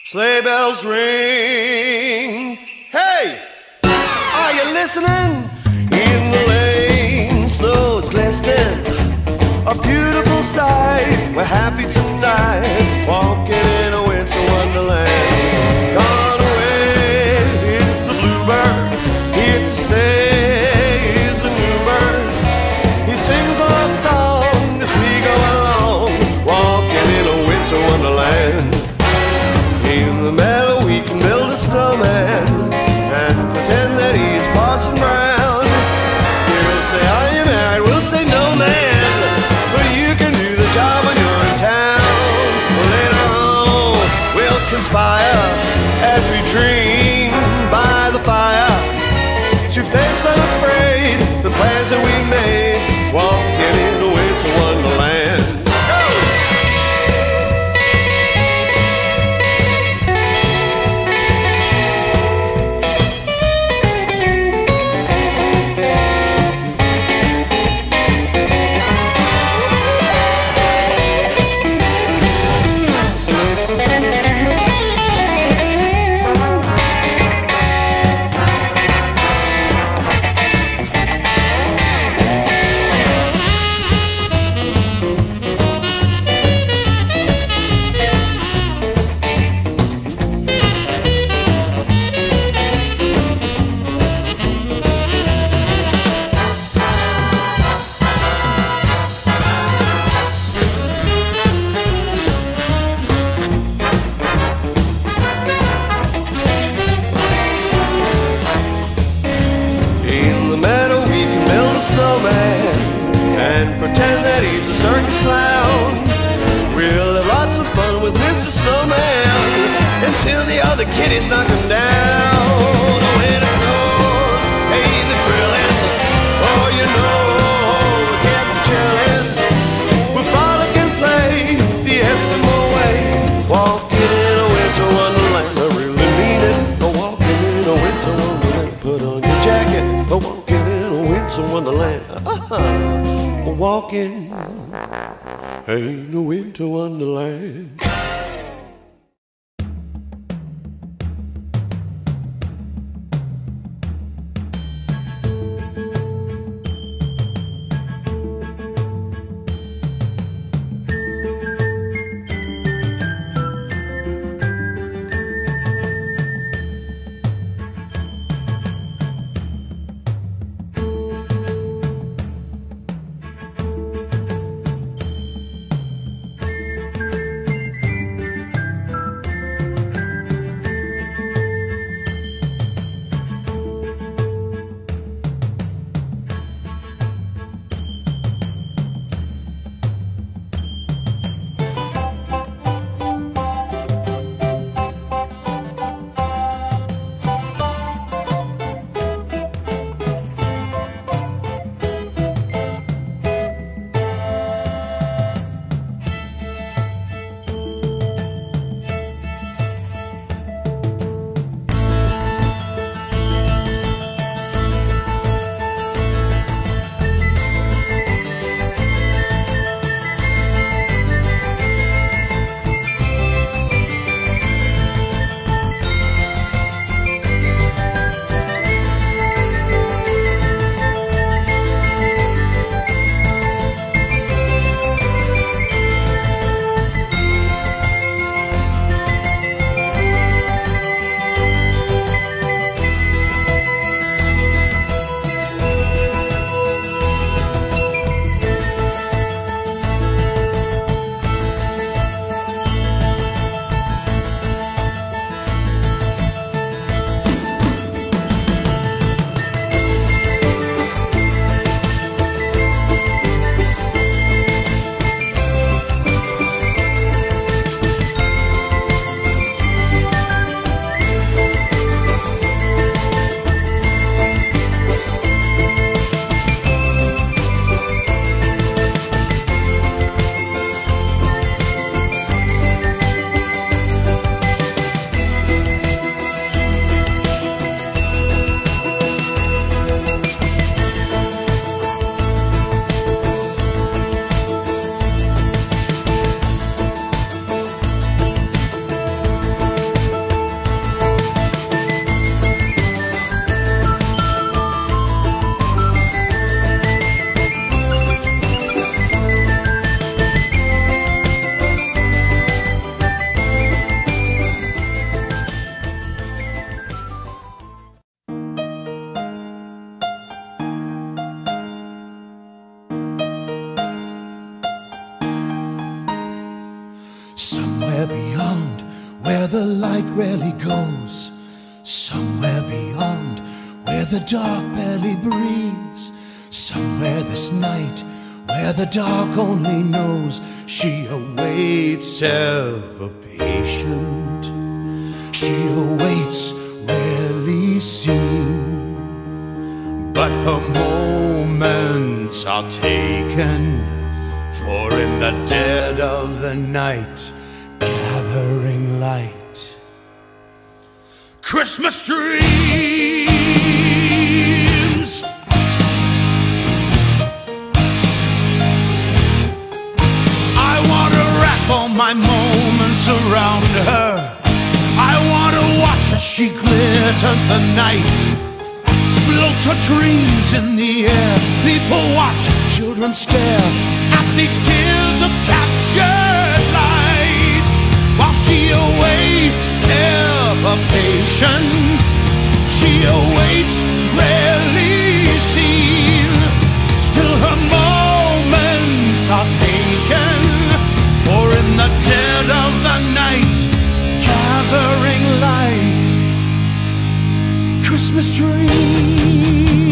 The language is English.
Sleigh bells ring. Hey, are you listening? In the lane, snow is glistening. A beautiful sight. We're happy tonight, walking in a winter wonderland. Gone away is the bluebird. Here to stay is the new bird. He sings a love song as we go along, walking in a winter wonderland. In the meadow we can build a snowman and pretend that he is Parson Brown. We'll say, are you married? We'll say, no man, but you can do the job when you're in town. Later on we'll conspire as we dream by the fire to face unafraid the plans that we made, walking in a winter wonderland. And pretend that he's a circus clown. We'll have lots of fun with Mr. Snowman until the other kitties knock him down. When it snows, ain't it thrilling? Oh, your nose gets a chillin'. We'll frolic and play the Eskimo way, walking in a winter wonderland. I really mean it, walking in a winter wonderland. Put on your jacket, walking in a winter wonderland. Walking in a winter wonderland. Somewhere beyond where the light rarely goes, somewhere beyond where the dark barely breathes, somewhere this night where the dark only knows, she awaits ever patient. She awaits, rarely seen, but her moments are taken. For in the dead of the night, gathering light, Christmas dreams. I want to wrap all my moments around her. I want to watch as she glitters the night, floats her dreams in the air. People watch, children stare at these tears of captured light, while she awaits, ever patient. She awaits, rarely seen. Still her moments are taken, for in the dead of the night, gathering light, Christmas dreams.